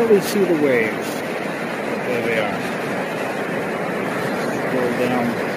barely see the waves. But there they are. Scroll down.